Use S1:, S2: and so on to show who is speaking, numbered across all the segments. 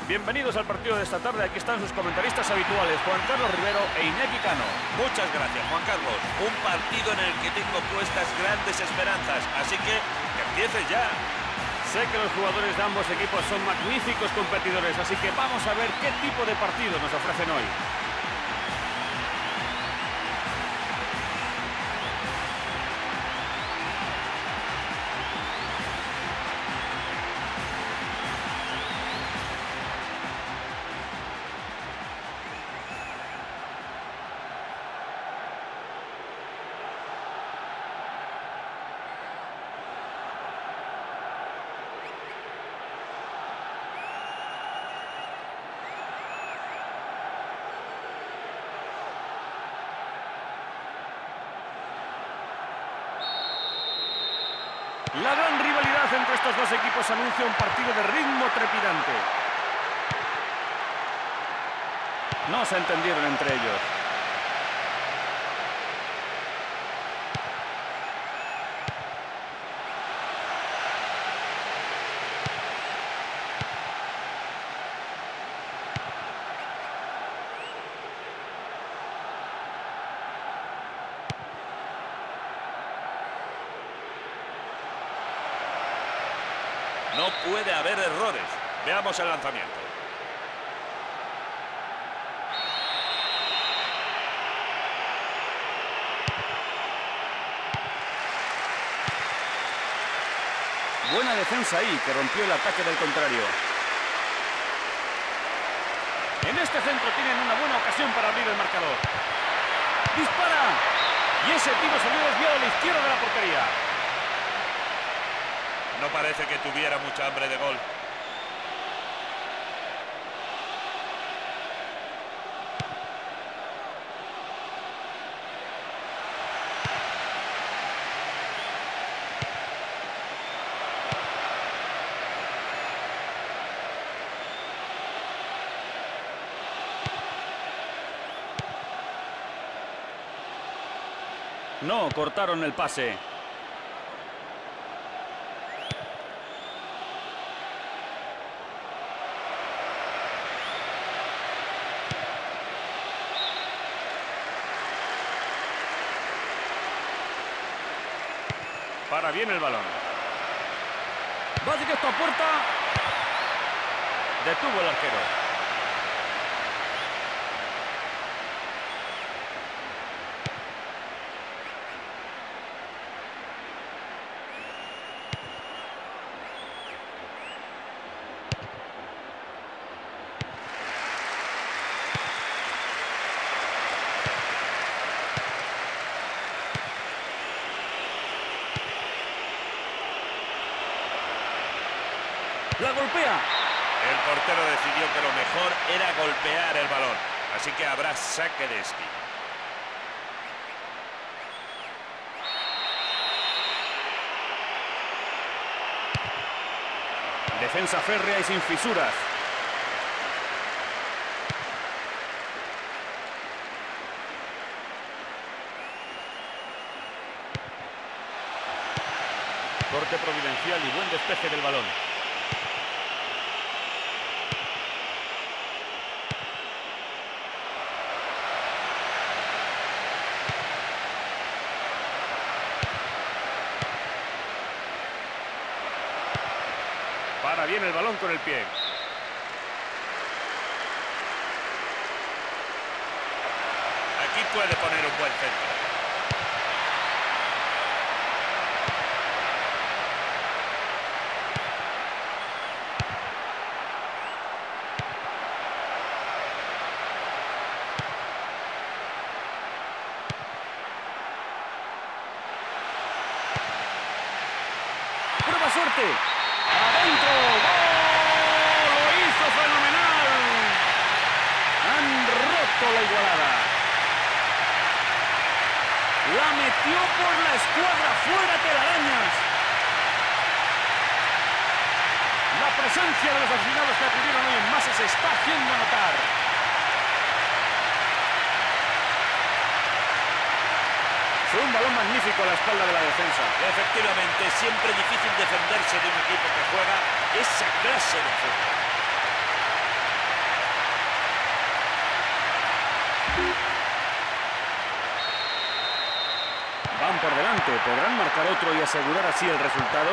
S1: Bienvenidos al partido de esta tarde. Aquí están sus comentaristas habituales, Juan Carlos Rivero e Iñaki Cano.
S2: Muchas gracias, Juan Carlos. Un partido en el que tengo puestas grandes esperanzas, así que empiece ya.
S1: Sé que los jugadores de ambos equipos son magníficos competidores, así que vamos a ver qué tipo de partido nos ofrecen hoy. La gran rivalidad entre estos dos equipos anuncia un partido de ritmo trepidante. No se entendieron entre ellos.
S2: No puede haber errores. Veamos el lanzamiento.
S1: Buena defensa ahí, que rompió el ataque del contrario. En este centro tienen una buena ocasión para abrir el marcador. ¡Dispara! Y ese tiro salió desviado a la izquierda de la portería.
S2: No parece que tuviera mucha hambre de gol.
S1: No, cortaron el pase. Para bien el balón. Va directo a puerta. Detuvo el arquero. La golpea.
S2: El portero decidió que lo mejor era golpear el balón. Así que habrá saque de esquina.
S1: Defensa férrea y sin fisuras. Corte providencial y buen despeje del balón. Para bien el balón con el pie.
S2: Aquí puede poner un buen centro.
S1: ¡Prueba suerte! ¡Adentro! ¡Gol! ¡Lo hizo fenomenal! Han roto la igualada. La metió por la escuadra, fuera telarañas. La presencia de los aficionados que acudieron hoy en masa se está haciendo notar. Fue un balón magnífico a la espalda de la defensa.
S2: Efectivamente, siempre difícil defenderse de un equipo que juega esa clase de fútbol.
S1: importante. ¿Podrán marcar otro y asegurar así el resultado?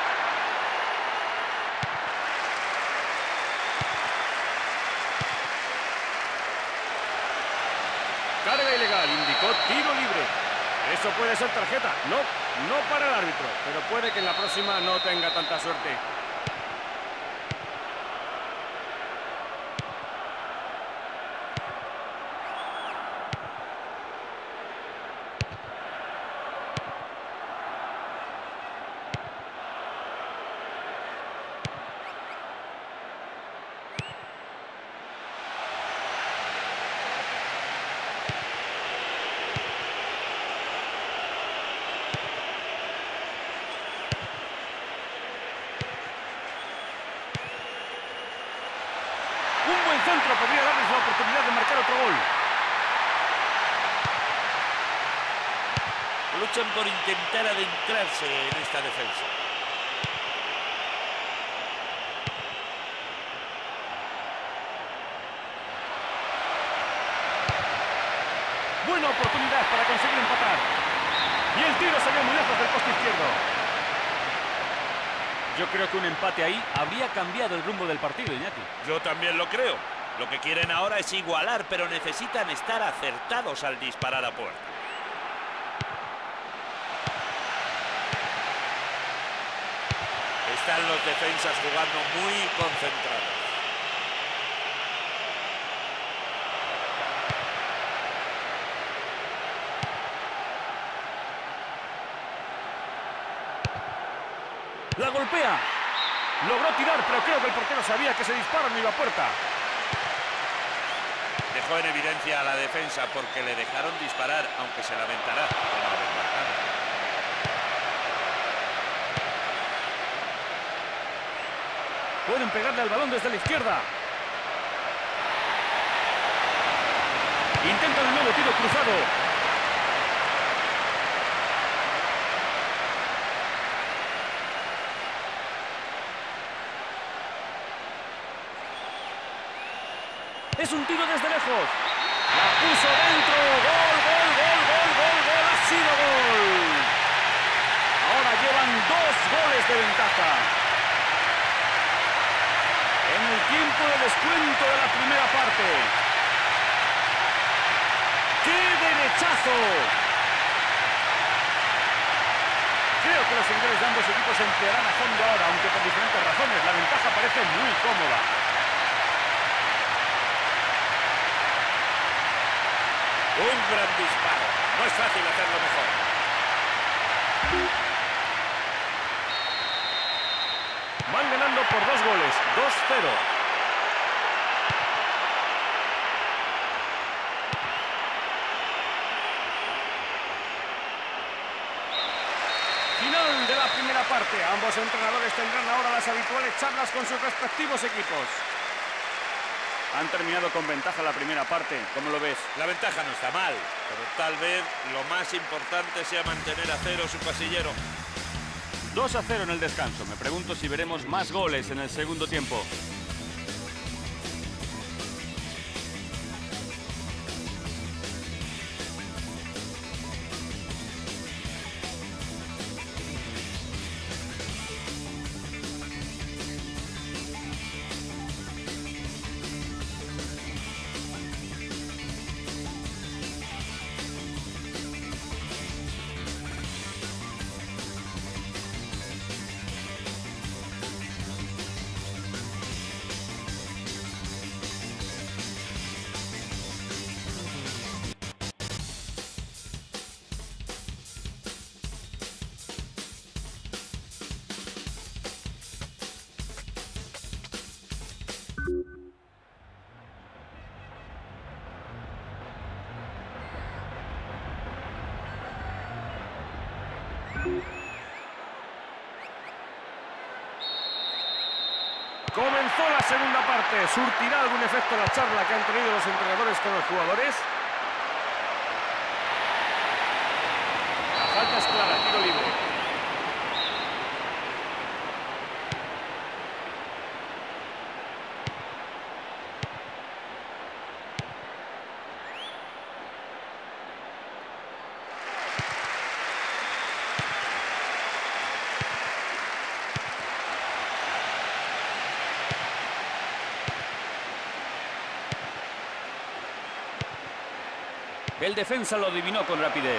S1: Carga ilegal, indicó tiro libre. Eso puede ser tarjeta. No, no para el árbitro, pero puede que en la próxima no tenga tanta suerte. Un buen centro podría darles la oportunidad de marcar otro gol.
S2: Luchan por intentar adentrarse en esta defensa.
S1: Buena oportunidad para conseguir empatar. Y el tiro salió muy lejos del poste izquierdo. Yo creo que un empate ahí habría cambiado el rumbo del partido, Iñaki.
S2: Yo también lo creo. Lo que quieren ahora es igualar, pero necesitan estar acertados al disparar a puerta. Están los defensas jugando muy concentrados.
S1: La golpea. Logró tirar, pero creo que el portero sabía que ese disparo no iba a puerta.
S2: Dejó en evidencia a la defensa porque le dejaron disparar, aunque se lamentará de no haber marcado.
S1: Pueden pegarle al balón desde la izquierda. Intentan un nuevo tiro cruzado. Es un tiro desde lejos. La puso dentro. Gol, gol, gol, gol, gol, gol. Ha sido gol. Ahora llevan 2 goles de ventaja. En el tiempo de descuento de la primera parte. ¡Qué derechazo! Creo que los seguidores de ambos equipos emplearán a fondo ahora, aunque por diferentes razones. La ventaja parece muy cómoda.
S2: Un gran disparo. No es fácil hacerlo mejor.
S1: Van ganando por 2 goles. 2-0. Final de la primera parte. Ambos entrenadores tendrán ahora las habituales charlas con sus respectivos equipos. Han terminado con ventaja la primera parte. ¿Cómo lo ves?
S2: La ventaja no está mal, pero tal vez lo más importante sea mantener a cero su casillero.
S1: 2-0 en el descanso. Me pregunto si veremos más goles en el segundo tiempo. Comenzó la segunda parte. ¿Surtirá algún efecto la charla que han tenido los entrenadores con los jugadores? La falta es clara, tiro libre. El defensa lo adivinó con rapidez.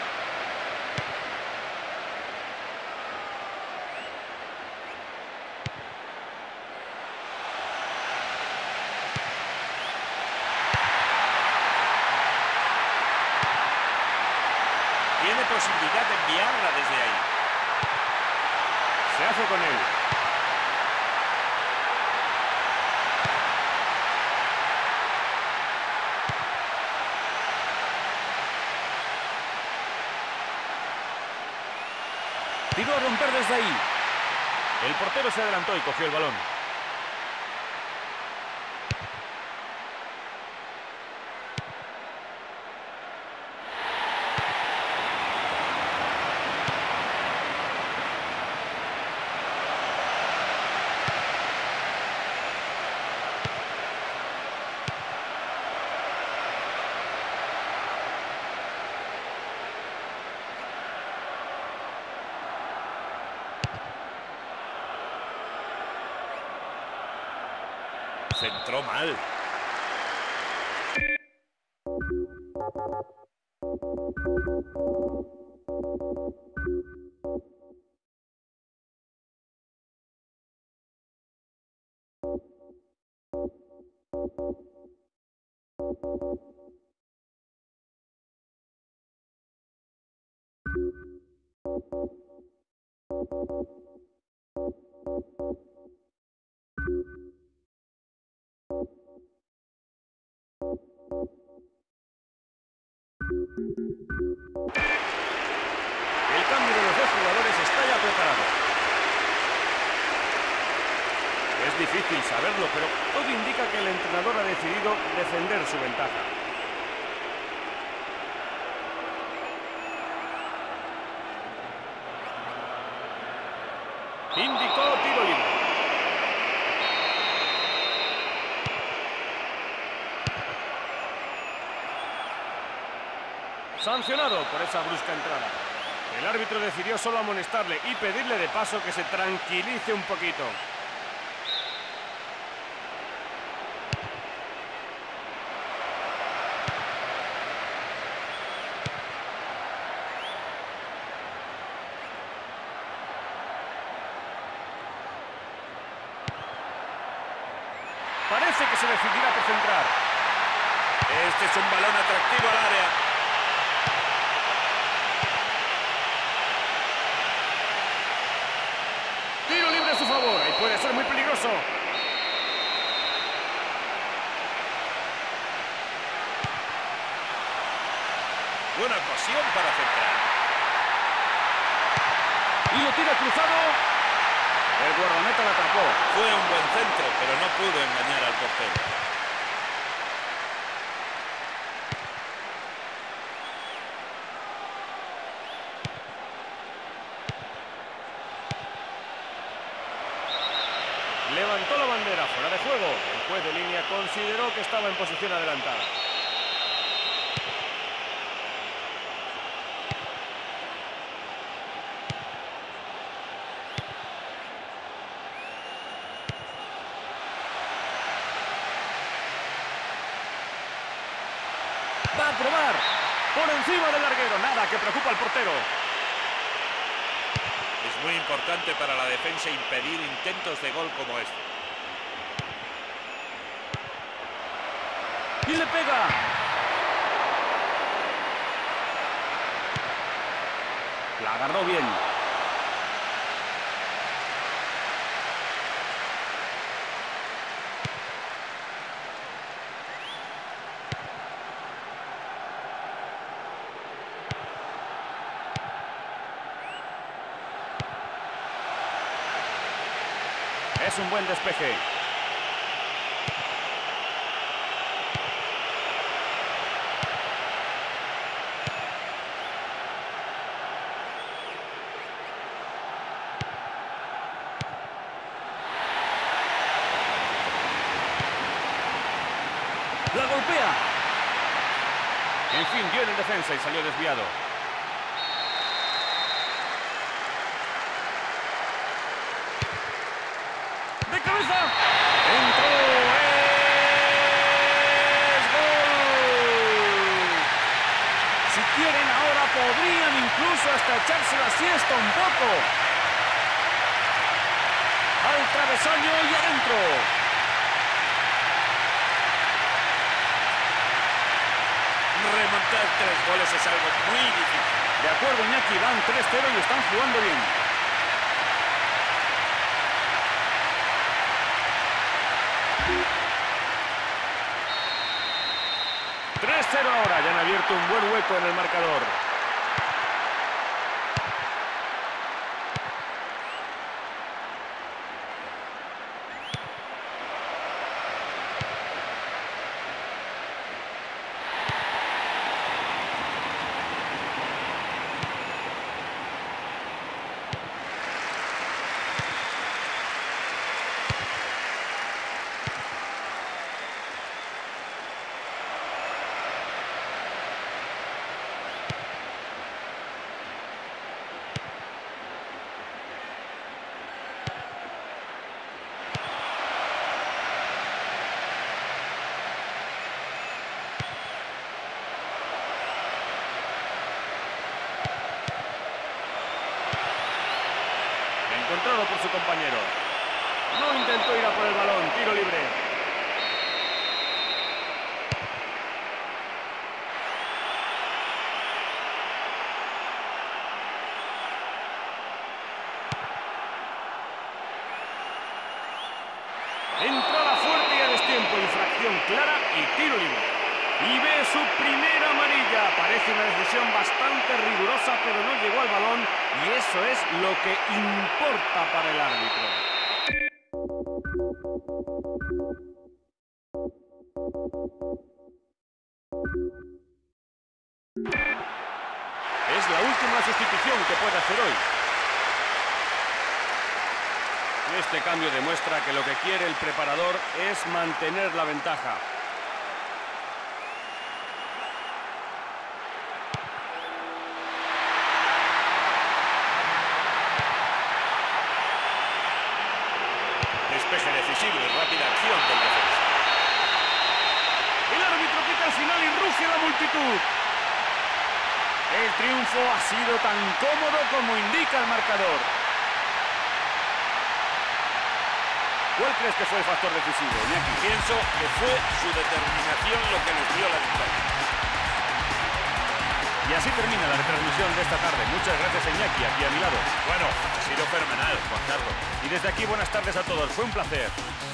S2: Tiene posibilidad de enviarla desde ahí.
S1: Se hace con él. Tiró a romper desde ahí. El portero se adelantó y cogió el balón.
S2: Centró mal.
S1: El cambio de los dos jugadores está ya preparado. Es difícil saberlo, pero todo indica que el entrenador ha decidido defender su ventaja. Indicó tiro libre. Sancionado por esa brusca entrada. El árbitro decidió solo amonestarle y pedirle de paso que se tranquilice un poquito. Parece que se decidirá por centrar.
S2: Este es un balón atractivo al área.
S1: Tiro libre a su favor. Ahí puede ser muy peligroso.
S2: Buena ocasión para centrar.
S1: Y lo tira cruzado. El guardameta la atrapó.
S2: Fue un buen centro, pero no pudo engañar al portero.
S1: Levantó la bandera fuera de juego. El juez de línea consideró que estaba en posición adelantada. Va a probar. Por encima del larguero. Nada que preocupa al portero.
S2: Es muy importante para la defensa impedir intentos de gol como este.
S1: Y le pega. La agarró bien. Es un buen despeje. La golpea. En fin, dio en defensa y salió desviado. ¡De cabeza! ¡Entró! ¡Es gol! Podrían incluso hasta echarse la siesta un poco. Al travesaño y adentro.
S2: Remontar 3 goles es algo muy difícil.
S1: De acuerdo, Iñaki, van 3-0 y están jugando bien. 3-0 ahora, ya han abierto un buen hueco en el marcador. Encontrado por su compañero. No intentó ir a por el balón. Tiro libre. Entrada fuerte y a destiempo. Infracción clara y tiro libre. Y ve su primera amarilla. Parece una decisión bastante rigurosa, pero no llegó al balón. Y eso es lo que importa para el árbitro. Es la última sustitución que puede hacer hoy. Este cambio demuestra que lo que quiere el preparador es mantener la ventaja.
S2: Despeje decisivo y rápida acción del defensa.
S1: El árbitro pita al final y ruge la multitud. El triunfo ha sido tan cómodo como indica el marcador. ¿Cuál crees que fue el factor decisivo, Iñaki?
S2: Pienso que fue su determinación lo que les dio la victoria.
S1: Y así termina la retransmisión de esta tarde. Muchas gracias, Iñaki, aquí a mi lado.
S2: Bueno, ha sido fenomenal, Juan Carlos.
S1: Y desde aquí, buenas tardes a todos. Fue un placer.